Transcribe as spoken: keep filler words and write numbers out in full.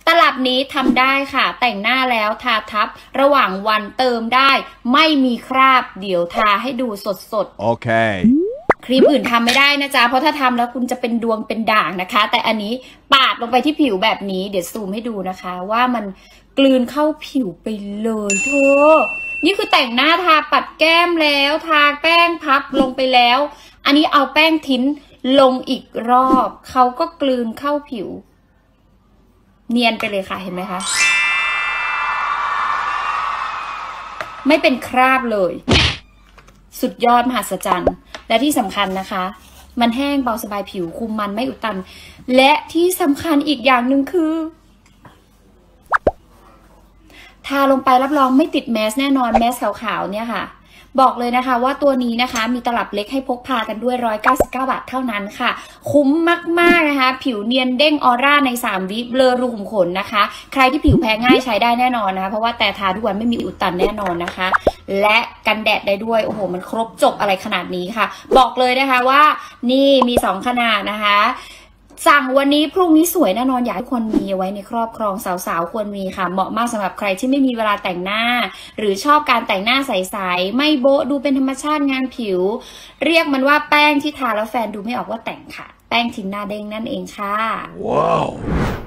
ตลับนี้ทำได้ค่ะแต่งหน้าแล้วทาทับระหว่างวันเติมได้ไม่มีคราบเดี๋ยวทาให้ดูสดๆโอเคครีมอื่นทำไม่ได้นะจ๊ะเพราะถ้าทำแล้วคุณจะเป็นดวงเป็นด่างนะคะแต่อันนี้ปาดลงไปที่ผิวแบบนี้เดี๋ยวซูมให้ดูนะคะว่ามันกลืนเข้าผิวไปเลยเธอนี่คือแต่งหน้าทาปัดแก้มแล้วทาแป้งพับลงไปแล้วอันนี้เอาแป้งทิ้นลงอีกรอบเขาก็กลืนเข้าผิวเนียนไปเลยค่ะเห็นไหมคะไม่เป็นคราบเลยสุดยอดมหัศจรรย์และที่สำคัญนะคะมันแห้งเบาสบายผิวคุมมันไม่อุดตันและที่สำคัญอีกอย่างหนึ่งคือทาลงไปรับรองไม่ติดแมสแน่นอนแมสขาวๆเนี่ยค่ะบอกเลยนะคะว่าตัวนี้นะคะมีตลับเล็กให้พกพากันด้วยหนึ่งร้อยเก้าสิบเก้าบาทเท่านั้นค่ะคุ้มมากๆนะคะผิวเนียนเด้งออร่าในสามวิเบลอรูขุมขนนะคะใครที่ผิวแพ้ง่ายใช้ได้แน่นอนนะคะเพราะว่าแต่ทาทุกวันไม่มีอุดตันแน่นอนนะคะและกันแดดได้ด้วยโอ้โหมันครบจบอะไรขนาดนี้ค่ะบอกเลยนะคะว่านี่มีสองขนาดนะคะสั่งวันนี้พรุ่งนี้สวยแน่นอนอยากให้คนมีไว้ในครอบครองสาวๆควรมีค่ะเหมาะมากสำหรับใครที่ไม่มีเวลาแต่งหน้าหรือชอบการแต่งหน้าใสๆไม่โบ๊ะดูเป็นธรรมชาติงานผิวเรียกมันว่าแป้งที่ทาแล้วแฟนดูไม่ออกว่าแต่งค่ะแป้งทิ้งหน้าเด้งนั่นเองค่ะว้าว